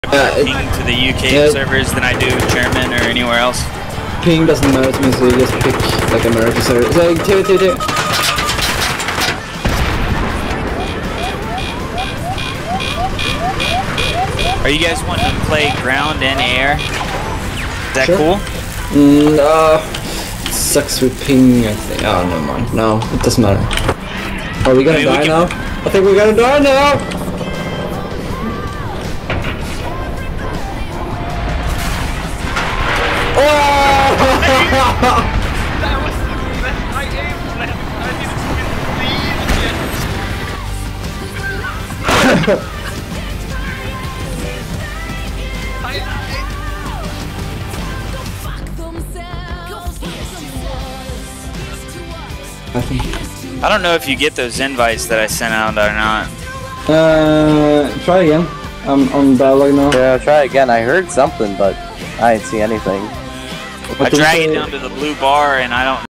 ping to the UK servers than I do German or anywhere else. Ping doesn't matter to me, so you just pick like American server. So, two. Are you guys wanting to play ground and air? Is that cool? It sucks with ping, I think. Oh, never mind. No, it doesn't matter. Are we gonna die now? I think we're gonna die now! That was the best I aimed left. I didn't believe it. I don't know if you get those invites that I sent out or not. Try again. I'm on dialogue now. Yeah, try again. I heard something, but I didn't see anything. I drag it down to the blue bar and I don't